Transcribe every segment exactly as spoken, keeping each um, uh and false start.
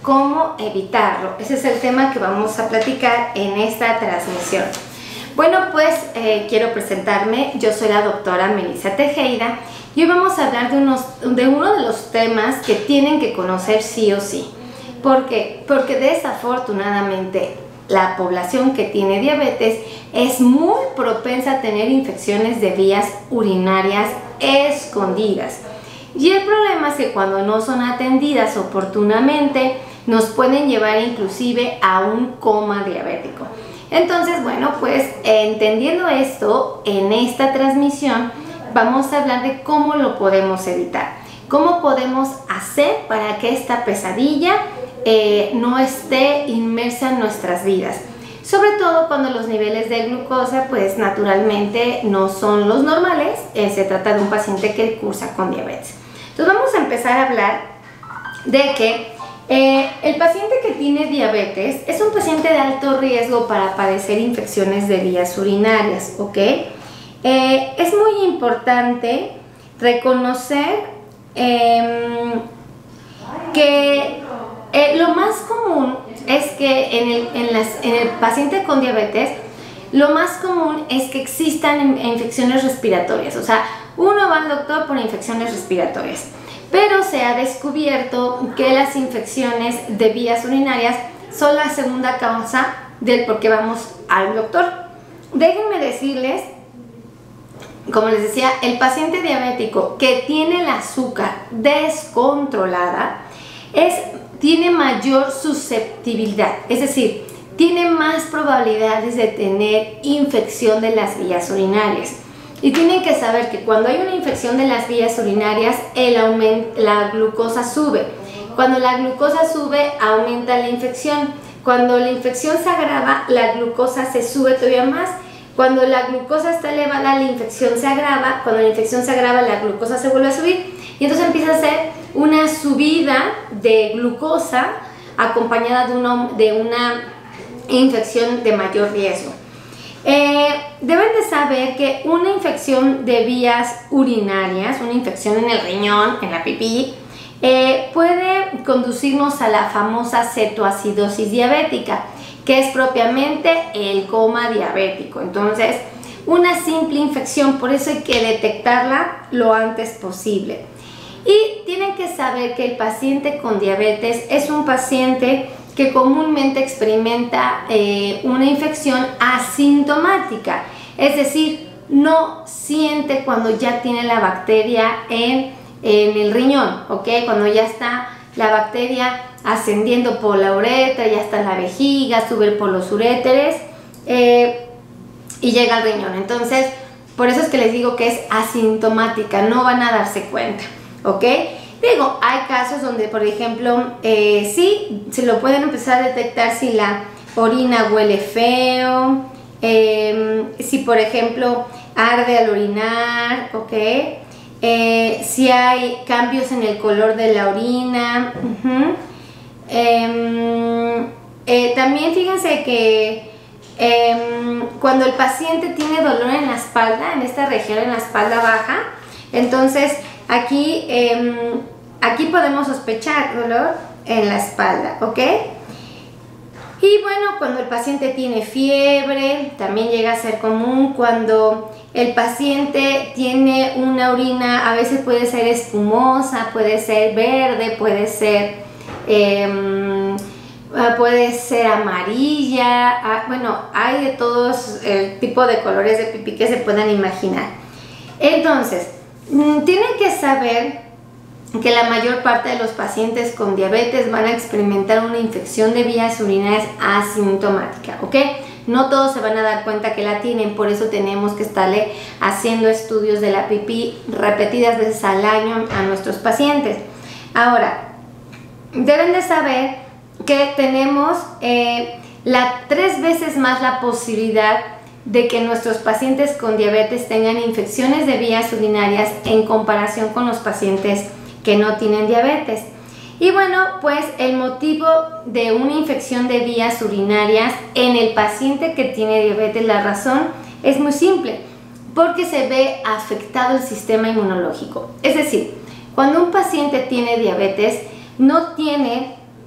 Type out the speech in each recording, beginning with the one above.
cómo evitarlo. Ese es el tema que vamos a platicar en esta transmisión. Bueno, pues eh, quiero presentarme. Yo soy la doctora Melissa Tejeda y hoy vamos a hablar de, unos, de uno de los temas que tienen que conocer sí o sí. ¿Por qué? Porque desafortunadamente la población que tiene diabetes es muy propensa a tener infecciones de vías urinarias escondidas. Y el problema es que cuando no son atendidas oportunamente, nos pueden llevar inclusive a un coma diabético. Entonces, bueno, pues entendiendo esto, en esta transmisión vamos a hablar de cómo lo podemos evitar. Cómo podemos hacer para que esta pesadilla eh, no esté inmersa en nuestras vidas. Sobre todo cuando los niveles de glucosa, pues naturalmente no son los normales. Eh, se trata de un paciente que cursa con diabetes. Entonces vamos a empezar a hablar de que eh, el paciente que tiene diabetes es un paciente de alto riesgo para padecer infecciones de vías urinarias, ¿ok? Eh, es muy importante reconocer eh, que eh, lo más común es que en el, en, las, en el paciente con diabetes, lo más común es que existan infecciones respiratorias. O sea, uno va al doctor por infecciones respiratorias, pero se ha descubierto que las infecciones de vías urinarias son la segunda causa del por qué vamos al doctor. Déjenme decirles, como les decía, el paciente diabético que tiene el azúcar descontrolada es, tiene mayor susceptibilidad, es decir, tiene más probabilidades de tener infección de las vías urinarias. Y tienen que saber que cuando hay una infección de las vías urinarias, el aumento, la glucosa sube. Cuando la glucosa sube, aumenta la infección. Cuando la infección se agrava, la glucosa se sube todavía más. Cuando la glucosa está elevada, la infección se agrava. Cuando la infección se agrava, la glucosa se vuelve a subir. Y entonces empieza a ser una subida de glucosa acompañada de una, de una infección de mayor riesgo. Eh, deben de saber que una infección de vías urinarias, una infección en el riñón, en la pipí, eh, puede conducirnos a la famosa cetoacidosis diabética, que es propiamente el coma diabético. Entonces, una simple infección, por eso hay que detectarla lo antes posible. Y tienen que saber que el paciente con diabetes es un paciente que comúnmente experimenta eh, una infección asintomática, es decir, no siente cuando ya tiene la bacteria en, en el riñón, ¿ok? Cuando ya está la bacteria ascendiendo por la uretra, ya está en la vejiga, sube por los uréteres eh, y llega al riñón. Entonces, por eso es que les digo que es asintomática, no van a darse cuenta, ¿ok? Digo, hay casos donde, por ejemplo, eh, sí, se lo pueden empezar a detectar si la orina huele feo, eh, si, por ejemplo, arde al orinar, ¿ok? Eh, si hay cambios en el color de la orina. Uh-huh. eh, eh, también fíjense que eh, cuando el paciente tiene dolor en la espalda, en esta región, en la espalda baja, entonces Aquí, eh, aquí podemos sospechar dolor en la espalda, ¿ok? Y bueno, cuando el paciente tiene fiebre, también llega a ser común. Cuando el paciente tiene una orina, a veces puede ser espumosa, puede ser verde, puede ser, eh, puede ser amarilla. Bueno, hay de todos el tipo de colores de pipí que se puedan imaginar. Entonces, tienen que saber que la mayor parte de los pacientes con diabetes van a experimentar una infección de vías urinarias asintomática, ¿ok? No todos se van a dar cuenta que la tienen, por eso tenemos que estarle haciendo estudios de la pipí repetidas veces al año a nuestros pacientes. Ahora, deben de saber que tenemos eh, la, tres veces más la posibilidad de que nuestros pacientes con diabetes tengan infecciones de vías urinarias en comparación con los pacientes que no tienen diabetes. Y bueno, pues el motivo de una infección de vías urinarias en el paciente que tiene diabetes, la razón es muy simple, porque se ve afectado el sistema inmunológico. Es decir, cuando un paciente tiene diabetes, no tiene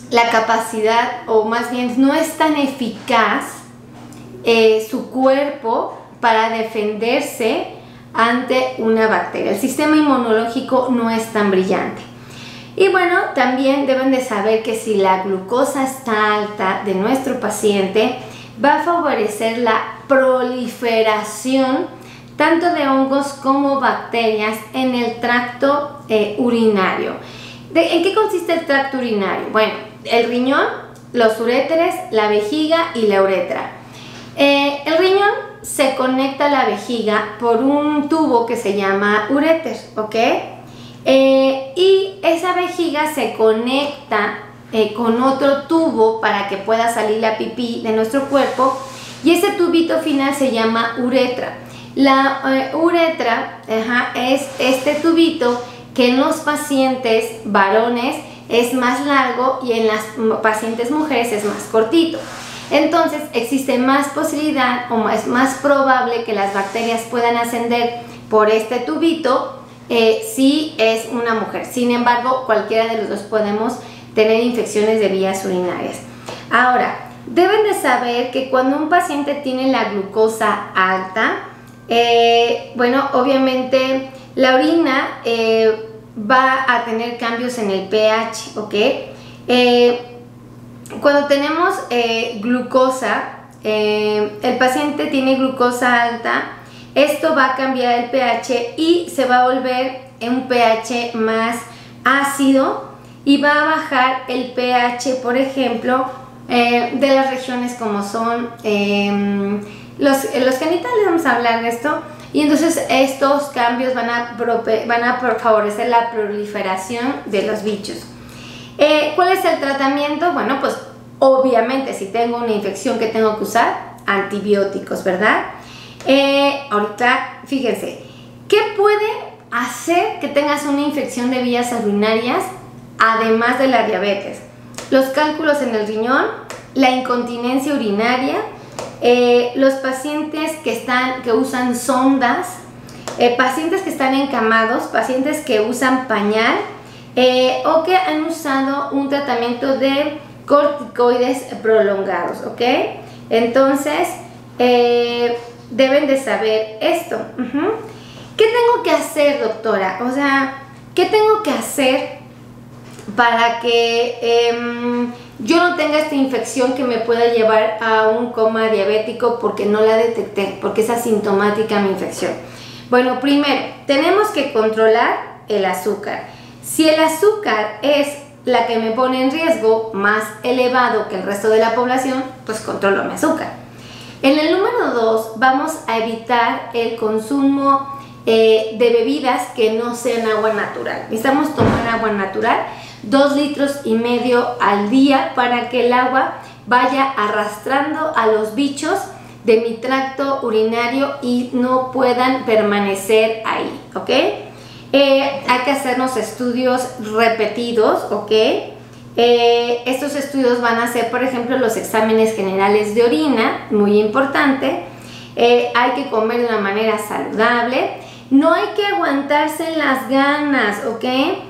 la capacidad, o más bien no es tan eficaz eh, su cuerpo para defenderse ante una bacteria. El sistema inmunológico no es tan brillante. Y bueno, también deben de saber que si la glucosa está alta de nuestro paciente, va a favorecer la proliferación tanto de hongos como bacterias en el tracto eh, urinario. ¿De, ¿En qué consiste el tracto urinario? Bueno, el riñón, los uréteres, la vejiga y la uretra. Eh, el riñón se conecta a la vejiga por un tubo que se llama uréter, ¿ok? Eh, y esa vejiga se conecta eh, con otro tubo para que pueda salir la pipí de nuestro cuerpo, y ese tubito final se llama uretra. La eh, uretra ajá, es este tubito que en los pacientes varones es más largo y en las pacientes mujeres es más cortito. Entonces existe más posibilidad o es más probable que las bacterias puedan ascender por este tubito eh, si es una mujer. Sin embargo, cualquiera de los dos podemos tener infecciones de vías urinarias. Ahora, deben de saber que cuando un paciente tiene la glucosa alta, eh, bueno, obviamente la orina eh, va a tener cambios en el pH, ¿ok? Eh, Cuando tenemos eh, glucosa, eh, el paciente tiene glucosa alta, esto va a cambiar el pH y se va a volver un pH más ácido y va a bajar el pH, por ejemplo, eh, de las regiones como son eh, los, los genitales, vamos a hablar de esto, y entonces estos cambios van a, van a favorecer la proliferación de los bichos. Eh, ¿Cuál es el tratamiento? Bueno, pues obviamente si tengo una infección que tengo que usar, antibióticos, ¿verdad? Eh, ahorita, fíjense, ¿qué puede hacer que tengas una infección de vías urinarias además de la diabetes? Los cálculos en el riñón, la incontinencia urinaria, eh, los pacientes que, están, que usan sondas, eh, pacientes que están encamados, pacientes que usan pañal, Eh, o que han usado un tratamiento de corticoides prolongados, ¿ok? Entonces, eh, deben de saber esto. Uh-huh. ¿Qué tengo que hacer, doctora? O sea, ¿qué tengo que hacer para que eh, yo no tenga esta infección que me pueda llevar a un coma diabético porque no la detecté, porque es asintomática mi infección? Bueno, primero, tenemos que controlar el azúcar. Si el azúcar es la que me pone en riesgo más elevado que el resto de la población, pues controlo mi azúcar. En el número dos, vamos a evitar el consumo eh, de bebidas que no sean agua natural. Necesitamos tomar agua natural, dos litros y medio al día, para que el agua vaya arrastrando a los bichos de mi tracto urinario y no puedan permanecer ahí, ¿ok? Eh, hay que hacernos estudios repetidos, ¿ok? Eh, estos estudios van a ser, por ejemplo, los exámenes generales de orina, muy importante. Eh, hay que comer de una manera saludable. No hay que aguantarse las ganas, ¿ok?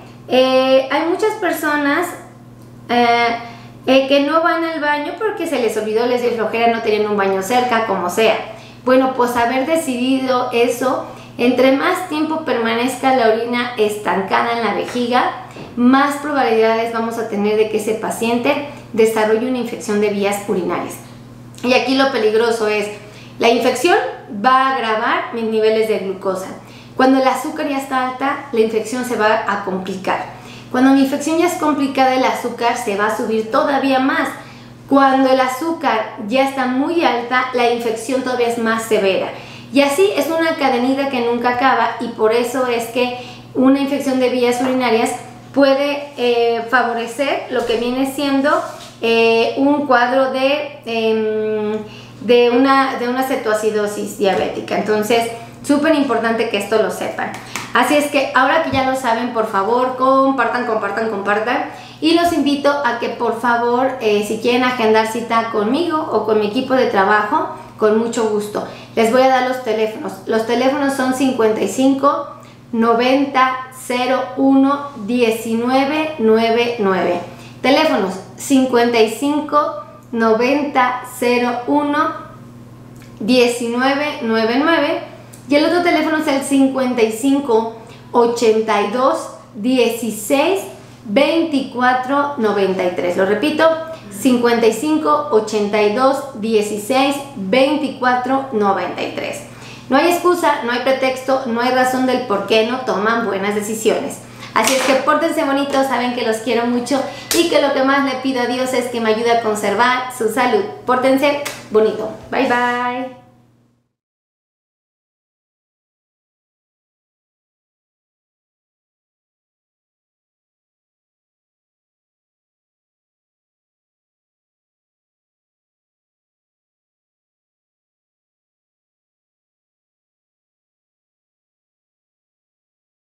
Eh, hay muchas personas eh, eh, que no van al baño porque se les olvidó, les dio flojera, no tenían un baño cerca, como sea. Bueno, pues haber decidido eso, entre más tiempo permanezca la orina estancada en la vejiga, más probabilidades vamos a tener de que ese paciente desarrolle una infección de vías urinarias. Y aquí lo peligroso es, la infección va a agravar mis niveles de glucosa. Cuando el azúcar ya está alta, la infección se va a complicar. Cuando mi infección ya es complicada, el azúcar se va a subir todavía más. Cuando el azúcar ya está muy alta, la infección todavía es más severa. Y así es una cadenita que nunca acaba, y por eso es que una infección de vías urinarias puede eh, favorecer lo que viene siendo eh, un cuadro de, eh, de, una, de una cetoacidosis diabética. Entonces, súper importante que esto lo sepan. Así es que ahora que ya lo saben, por favor, compartan, compartan, compartan. Y los invito a que por favor, eh, si quieren agendar cita conmigo o con mi equipo de trabajo, con mucho gusto. Les voy a dar los teléfonos. Los teléfonos son cincuenta y cinco, noventa, cero uno, diecinueve noventa y nueve. Teléfonos cincuenta y cinco noventa cero uno diecinueve noventa y nueve y el otro teléfono es el cincuenta y cinco ochenta y dos dieciséis veinticuatro noventa y tres. Lo repito, cincuenta y cinco ochenta y dos dieciséis veinticuatro noventa y tres. No hay excusa, no hay pretexto, no hay razón del por qué no toman buenas decisiones. Así es que pórtense bonitos, saben que los quiero mucho y que lo que más le pido a Dios es que me ayude a conservar su salud. Pórtense bonito. Bye bye.